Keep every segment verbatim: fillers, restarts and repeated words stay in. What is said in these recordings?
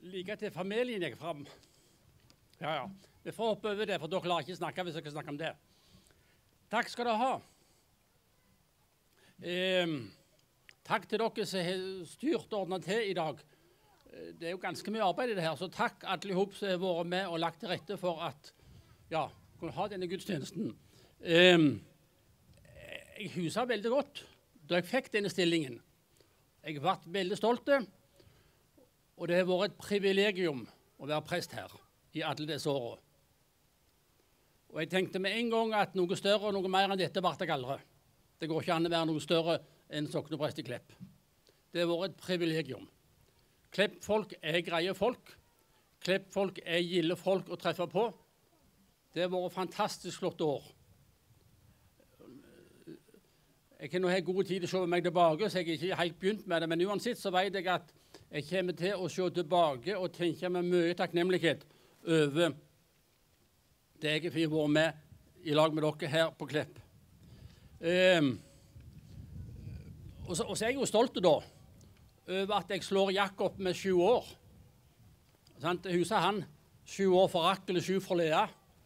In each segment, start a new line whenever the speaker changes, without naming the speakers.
Like til familien gikk fram. Ja, ja. Vi får hoppe over det, for dere lar ikke snakke hvis dere snakker om det. Takk skal dere ha. Eh, takk til dere som har styrt og ordnet til i dag. Det er jo ganske mye arbeid i det her, så takk alle ihop som har vært med og lagt til rette for at ja, kunne ha denne gudstjenesten. Eh, jeg huset veldig godt da jeg fikk denne stillingen. Jeg ble veldig stolt, og det har vært et privilegium å være prest her i alle disse årene. Og jeg tenkte med en gang at noe større og noe mer enn dette ble jeg aldri. Det går ikke an å være noe større enn sokneprest i Klepp. Det har vært et privilegium. Klepp-folk er greie folk. Klepp-folk er gilde folk å treffe på. Det har vært fantastisk flotte år. Jeg kan nå ha god tid til å se meg tilbake, så jeg er ikke helt begynt med det, men uansett så vet jeg at jeg kommer til å se tilbake og tenke med mye takknemlighet over det jeg har vært med i lag med dere her på Klepp. Um, og, så, og så er jeg jo stolt da over at jeg slår Jakob med sju år. Sant? Huset han sju år for Rakel og sju for Lea.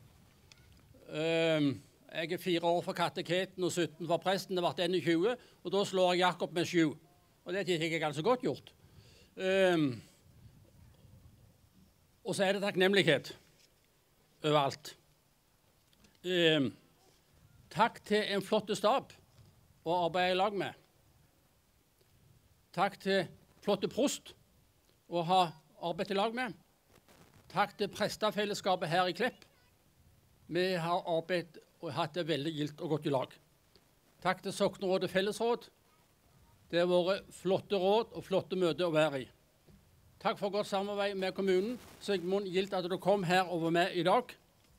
Um, jeg er fire år for kateketen og sytten for presten. Det ble en i tjue, og da slår jeg Jakob med sju. Og det er ikke ganske godt gjort. Um, og så er det takknemlighet overalt. Um, takk til en flott stab å arbeide i lag med. Takk til flotte prost å ha arbeidet i lag med. Takk til prestefellesskapet her i Klepp. Vi har arbeidet og hatt det veldig gildt og godt i lag. Takk til Soknerådet fellesråd. Det har vært flotte råd og flotte møter å være i. Takk for godt samarbeid med kommunen. Sigmund, gildt at du kom her og var med i dag.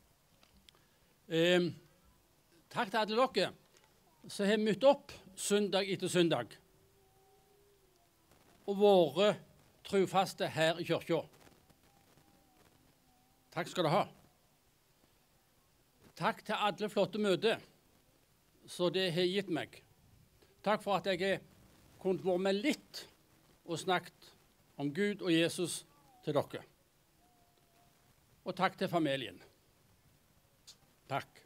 Eh, takk til alle dere som har møtt opp søndag etter søndag og vært trofaste her i kirka. Takk skal dere ha. Takk til alle flotte møter som det har gitt meg. Takk for at jeg har kunnet være med litt og snakket om Gud og Jesus til dere. Og takk til familien. Takk.